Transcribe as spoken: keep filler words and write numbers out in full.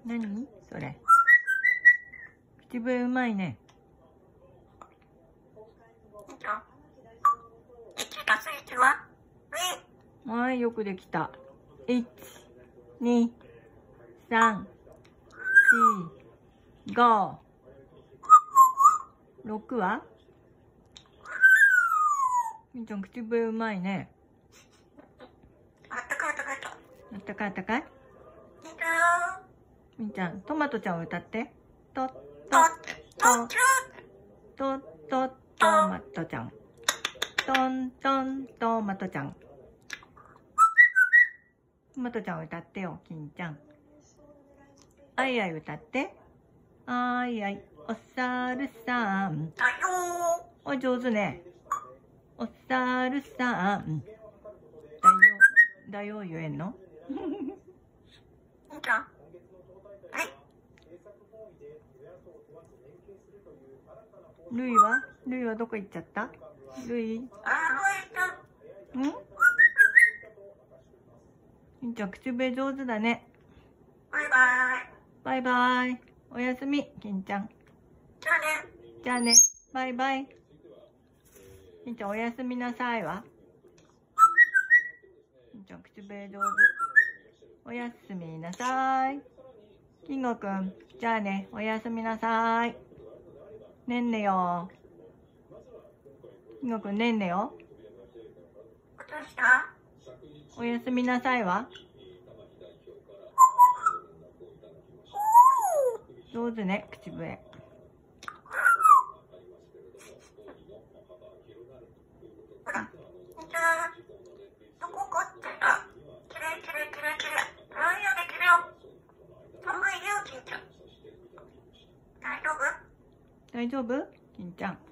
何それ。口笛うまいね。はい、よくできた。いち、に、さん、し、ご、ろくはみーちゃん、口笛うまいね。あったかいあったかい。あったかいあったかい。みーちゃん、トマトちゃんを歌って。と、と、と、と、と、トマトちゃん。トントントマトちゃん。トマトちゃん歌ってよ、金ちゃん。あいあい歌って。あいあい、おさるさん。お、上手ね。おさるさん。だよ、だよ言えんの？ルイはルイはどこ行っちゃった？ルイ。ん？みーちゃん、口笛上手だね。バイバイ。バイバイ。おやすみ、金ちゃん。じゃあね。じゃあね。バイバイ。みーちゃん、おやすみなさいわ。みーちゃん、口笛上手。おやすみなさい。金吾くん、じゃあね。おやすみなさい。ねんねよ。金吾くん、ねんねよ。おやすみなさいわ。上手ね、口笛。大丈夫？金ちゃん。